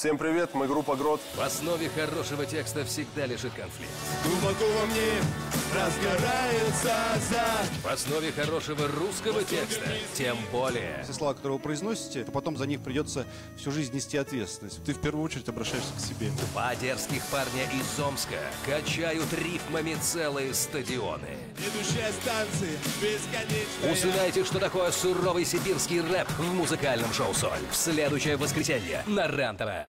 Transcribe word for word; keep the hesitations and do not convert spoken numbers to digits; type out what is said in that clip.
Всем привет, мы группа Грот. В основе хорошего текста всегда лежит конфликт. Глубоко во мне разгорается азарт. В основе хорошего русского текста тем более. Все слова, которые вы произносите, потом за них придется всю жизнь нести ответственность. Ты в первую очередь обращаешься к себе. Два дерзких парня из Омска качают рифмами целые стадионы. Идущая станция бесконечная. Узнаете, что такое суровый сибирский рэп в музыкальном шоу «Соль» в следующее воскресенье на РЕН-ТВ.